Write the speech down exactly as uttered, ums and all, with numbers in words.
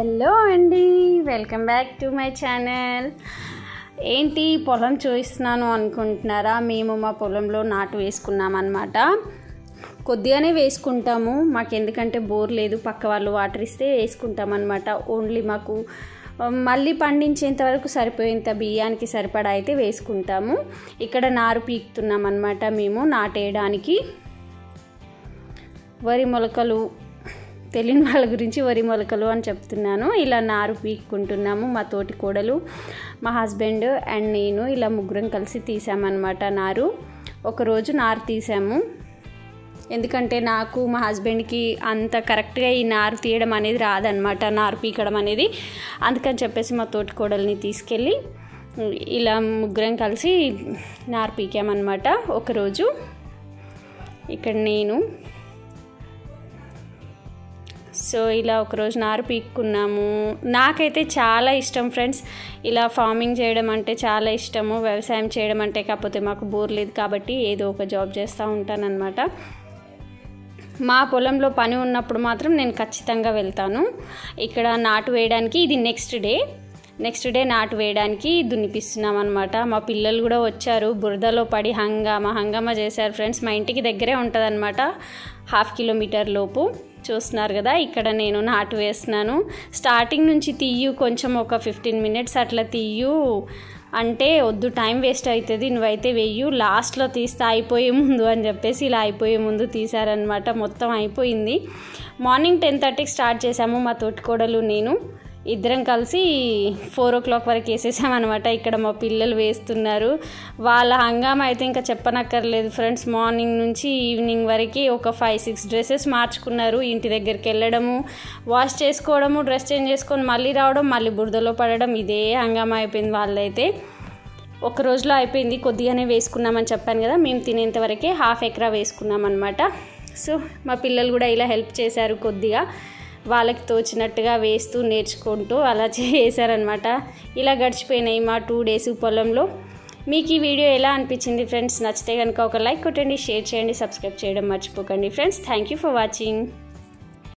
Hello అండి, welcome back to my channel. ఏంటి పొలం చూపిస్తున్నాను అనుకుంటున్నారా? మేము మా పొలంలో నాటు వేసుకున్నాం అన్నమాట. కొద్దిగానే వేసుకుంటాము, మాకు ఎందుకంటే బోర్ లేదు, పక్క వాళ్ళు వాటర్ ఇస్తే వేసుకుంటాం అన్నమాట. ఓన్లీ మాకు మళ్ళీ పండించేంత వరకు సరిపోయేంత బియ్యానికి సరిపడా అయితే వేసుకుంటాము. ఇక్కడ నారు పీకుతున్నాం అన్నమాట. మేము నాటేయడానికి వరి మొలకలు, తెలియని వాళ్ళ గురించి వరి మొలకలు అని చెప్తున్నాను. ఇలా నారు పీక్కుంటున్నాము. మా తోటి కోడలు, మా హస్బెండ్ అండ్ నేను ఇలా ముగ్గురం కలిసి తీసామన్నమాట నారు. ఒకరోజు నారు తీసాము, ఎందుకంటే నాకు మా హస్బెండ్కి అంత కరెక్ట్గా ఈ నారు తీయడం అనేది రాదనమాట, నారు పీకడం అనేది. అందుకని చెప్పేసి మా తోటి కోడల్ని తీసుకెళ్ళి ఇలా ముగ్గురం కలిసి నారు పీకామన్నమాట ఒకరోజు. ఇక్కడ నేను సో ఇలా ఒకరోజు నారు పీక్కున్నాము. నాకైతే చాలా ఇష్టం ఫ్రెండ్స్, ఇలా ఫార్మింగ్ చేయడం అంటే చాలా ఇష్టము, వ్యవసాయం చేయడం అంటే. కాకపోతే మాకు బోర్ లేదు కాబట్టి ఏదో ఒక జాబ్ చేస్తూ ఉంటానన్నమాట. మా పొలంలో పని ఉన్నప్పుడు మాత్రం నేను ఖచ్చితంగా వెళ్తాను. ఇక్కడ నాటు వేయడానికి ఇది నెక్స్ట్ డే నెక్స్ట్ డే నాటు వేయడానికి దున్నిపిస్తున్నాం అనమాట. మా పిల్లలు కూడా వచ్చారు, బురదలో పడి హంగామా హంగామా చేశారు ఫ్రెండ్స్. మా ఇంటికి దగ్గరే ఉంటుంది అనమాట, హాఫ్ కిలోమీటర్ లోపు. చూస్తున్నారు కదా, ఇక్కడ నేను నాటు వేస్తున్నాను. స్టార్టింగ్ నుంచి తీయు, కొంచెం ఒక ఫిఫ్టీన్ మినిట్స్ అట్లా తీయు అంటే వద్దు, టైం వేస్ట్ అవుతుంది, నువ్వైతే వెయ్యు, లాస్ట్లో తీస్తే అయిపోయే ముందు అని చెప్పేసి ఇలా అయిపోయే ముందు తీశారనమాట. మొత్తం అయిపోయింది. మార్నింగ్ టెన్ థర్టీకి స్టార్ట్ చేసాము, మా తోటికోడలు నేను ఇద్దరం కలిసి ఫోర్ ఓ క్లాక్ వరకు వేసేసామన్నమాట. ఇక్కడ మా పిల్లలు వేస్తున్నారు. వాళ్ళ హంగామా అయితే ఇంకా చెప్పనక్కర్లేదు ఫ్రెండ్స్. మార్నింగ్ నుంచి ఈవినింగ్ వరకు ఒక ఫైవ్ సిక్స్ డ్రెస్సెస్ మార్చుకున్నారు. ఇంటి దగ్గరికి వెళ్ళడము, వాష్ చేసుకోవడము, డ్రెస్ చేంజ్ చేసుకొని మళ్ళీ రావడం, మళ్ళీ బురదలో పడడం, ఇదే హంగామా అయిపోయింది వాళ్ళైతే. ఒక రోజులో అయిపోయింది. కొద్దిగానే వేసుకున్నామని చెప్పాను కదా, మేము తినేంత వరకే హాఫ్ ఎకరా వేసుకున్నాం అనమాట. సో మా పిల్లలు కూడా ఇలా హెల్ప్ చేశారు, కొద్దిగా వాళ్ళకి తోచినట్టుగా వేస్తూ నేర్చుకుంటూ అలా చేశారనమాట. ఇలా గడిచిపోయినాయి మా టూ డేస్ పొలంలో. మీకు ఈ వీడియో ఎలా అనిపించింది ఫ్రెండ్స్? నచ్చితే కనుక ఒక లైక్ కొట్టండి, షేర్ చేయండి, సబ్స్క్రైబ్ చేయడం మర్చిపోకండి friends. Thank you for watching.